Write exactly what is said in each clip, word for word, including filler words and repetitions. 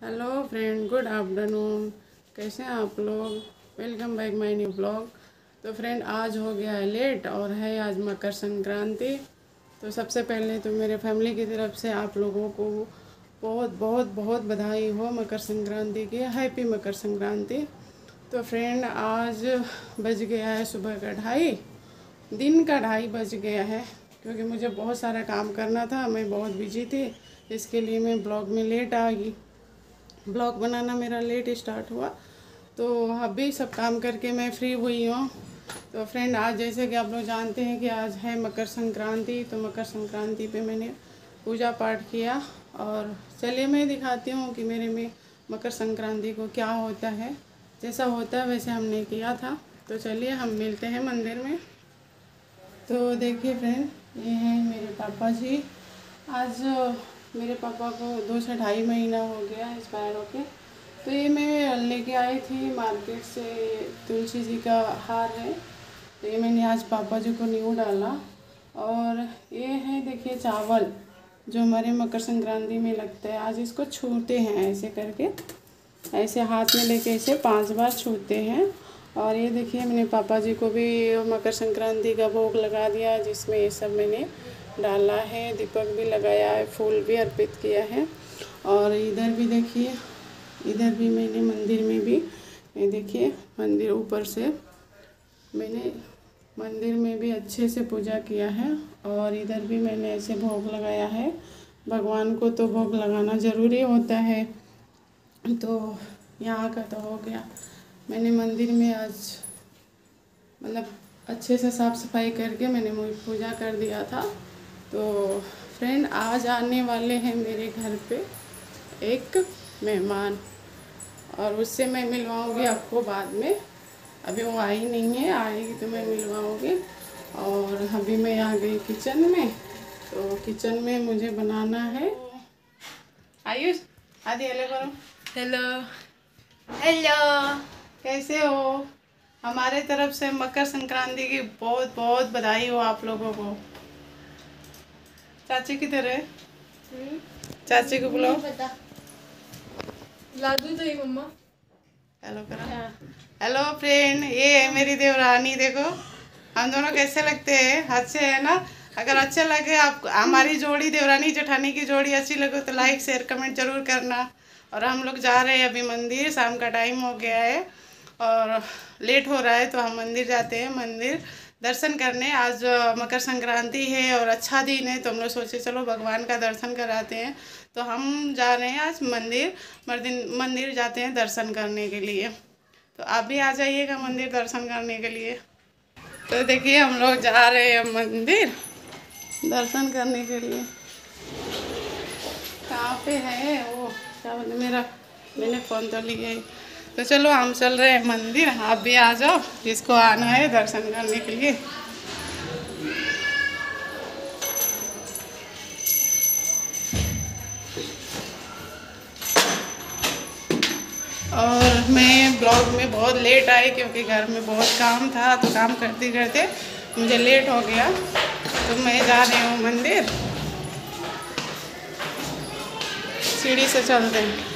Hello friend, good afternoon. कैसे हैं आप लोग? Welcome back my new blog. तो फ्रेंड, आज हो गया है लेट और है आज मकर संक्रांति। तो सबसे पहले तो मेरे फैमिली की तरफ से आप लोगों को बहुत बहुत बहुत बधाई हो मकर संक्रांति की। हैप्पी मकर संक्रांति। तो फ्रेंड, आज बज गया है सुबह का ढाई, दिन का ढाई बज गया है, क्योंकि मुझे बहुत सारा काम करना था। मैं बहुत बिजी थी, इसके लिए मैं ब्लॉग में लेट आ गई। ब्लॉग बनाना मेरा लेट स्टार्ट हुआ, तो अभी सब काम करके मैं फ्री हुई हूँ। तो फ्रेंड, आज जैसे कि आप लोग जानते हैं कि आज है मकर संक्रांति। तो मकर संक्रांति पे मैंने पूजा पाठ किया, और चलिए मैं दिखाती हूँ कि मेरे में मकर संक्रांति को क्या होता है। जैसा होता है वैसे हमने किया था। तो चलिए हम मिलते हैं मंदिर में। तो देखिए फ्रेंड, ये हैं मेरे पापा जी। आज मेरे पापा को दो से ढाई महीना हो गया एक्सपायर होके। तो ये मैं लेके आई थी मार्केट से, तुलसी जी का हार है। तो ये मैंने आज पापा जी को न्यू डाला। और ये है देखिए चावल, जो हमारे मकर संक्रांति में लगता है। आज इसको छूते हैं ऐसे करके, ऐसे हाथ में लेके ऐसे पांच बार छूते हैं। और ये देखिए मैंने पापा जी को भी मकर संक्रांति का भोग लगा दिया, जिसमें ये सब मैंने डाला है, दीपक भी लगाया है, फूल भी अर्पित किया है। और इधर भी देखिए, इधर भी मैंने मंदिर में भी, ये देखिए मंदिर ऊपर से मैंने मंदिर में भी अच्छे से पूजा किया है। और इधर भी मैंने ऐसे भोग लगाया है। भगवान को तो भोग लगाना ज़रूरी होता है। तो यहाँ का तो हो गया। मैंने मंदिर में आज मतलब अच्छे से साफ़ सफाई करके मैंने पूजा कर दिया था। तो फ्रेंड, आज आने वाले हैं मेरे घर पे एक मेहमान, और उससे मैं मिलवाऊँगी आपको बाद में। अभी वो आई नहीं है, आएगी तो मैं मिलवाऊँगी। और अभी मैं आ गई किचन में। तो किचन में मुझे बनाना है। आयुष, आदि हेलो करो। हेलो हेलो, कैसे हो? हमारे तरफ से मकर संक्रांति की बहुत बहुत बधाई हो आप लोगों को। चाची की तरह चाची को बुलाओ। लादू तो ही मम्मा। हेलो करो। हेलो फ्रेंड, ये है मेरी देवरानी। देखो हम दोनों कैसे लगते हैं, अच्छे है ना? अगर अच्छे लगे आप, हमारी जोड़ी देवरानी जेठानी की जोड़ी अच्छी लगे तो लाइक शेयर कमेंट जरूर करना। और हम लोग जा रहे हैं अभी मंदिर, शाम का टाइम हो गया है और लेट हो रहा है, तो हम मंदिर जाते हैं, मंदिर दर्शन करने। आज मकर संक्रांति है और अच्छा दिन है, तो हम लोग सोचे चलो भगवान का दर्शन कराते हैं। तो हम जा रहे हैं आज मंदिर, मर्दिन मंदिर जाते हैं दर्शन करने के लिए। तो आप भी आ जाइएगा मंदिर दर्शन करने के लिए। तो देखिए हम लोग जा रहे हैं मंदिर दर्शन करने के लिए। कहाँ पे है वो, क्या बोले, मेरा मैंने फ़ोन तो लिया है। तो चलो हम चल रहे हैं मंदिर, आप भी आ जाओ जिसको आना है दर्शन करने के लिए। और मैं ब्लॉग में बहुत लेट आई, क्योंकि घर में बहुत काम था। तो काम करते करते मुझे लेट हो गया। तो मैं जा रही हूँ मंदिर, सीढ़ी से चलते हैं।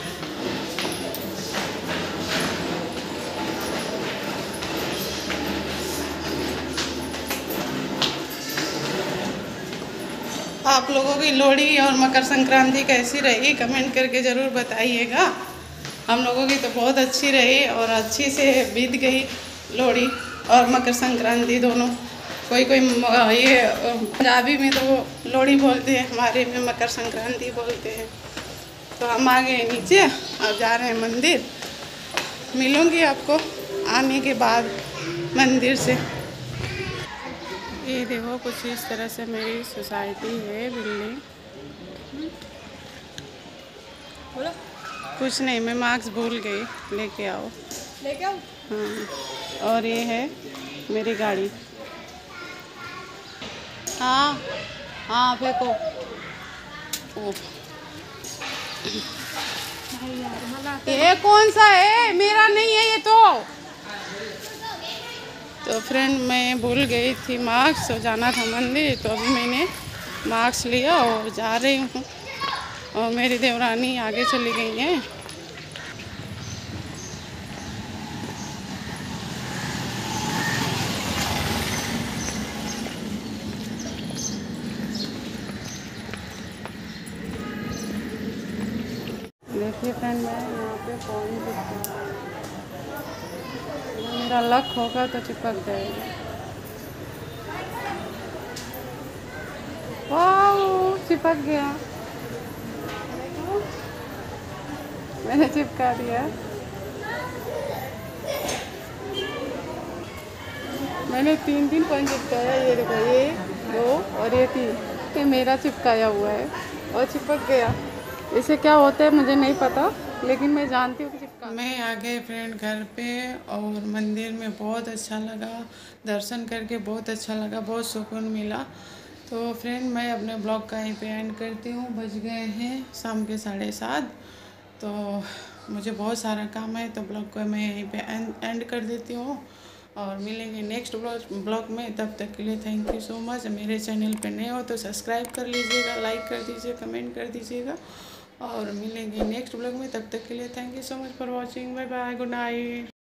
आप लोगों की लोहड़ी और मकर संक्रांति कैसी रही कमेंट करके ज़रूर बताइएगा। हम लोगों की तो बहुत अच्छी रही और अच्छी से बीत गई लोहड़ी और मकर संक्रांति दोनों। कोई कोई ये पंजाबी में तो वो लोहड़ी बोलते हैं, हमारे में मकर संक्रांति बोलते हैं। तो हम आ गए नीचे, अब जा रहे हैं मंदिर। मिलूँगी आपको आने के बाद मंदिर से। ये देखो कुछ इस तरह से मेरी सोसाइटी है, बिल्डिंग। बोलो। कुछ नहीं, मैं मास्क भूल गई, लेके आओ। लेके आओ। हाँ, और ये है मेरी गाड़ी। हाँ हाँ फेंको। ओ ये कौन सा है? मेरा नहीं है ये तो। तो फ्रेंड, मैं भूल गई थी मास्क, तो जाना था मंदिर। तो अभी मैंने मास्क लिया और जा रही हूँ। और मेरी देवरानी आगे चली गई हैं। देखिए फ्रेंड, मैं यहाँ पे फ़ोन चिपका, मेरा लक होगा तो चिपक जाएगा। वाह, चिपक गया। मैंने चिपका दिया। मैंने तीन तीन फ़ोन चिपकाया। ये देखो, ये दो और ये तीन, ये मेरा चिपकाया हुआ है और चिपक गया। इसे क्या होता है मुझे नहीं पता, लेकिन मैं जानती हूँ कि चिपका। मैं आ गए फ्रेंड घर पे और मंदिर में बहुत अच्छा लगा, दर्शन करके बहुत अच्छा लगा, बहुत सुकून मिला। तो फ्रेंड, मैं अपने ब्लॉग का यहीं पे एंड करती हूँ। बज गए हैं शाम के साढ़े सात। तो मुझे बहुत सारा काम है, तो ब्लॉग को मैं यहीं पे एंड एंड कर देती हूँ और मिलेंगे नेक्स्ट ब्लॉग ब्लॉग में। तब तक के लिए थैंक यू सो मच। मेरे चैनल पे नए हो तो सब्सक्राइब कर लीजिएगा, लाइक कर दीजिए, कमेंट कर दीजिएगा और मिलेंगे नेक्स्ट ब्लॉग में। तब तक के लिए thank you so much for watching. Bye bye, good night.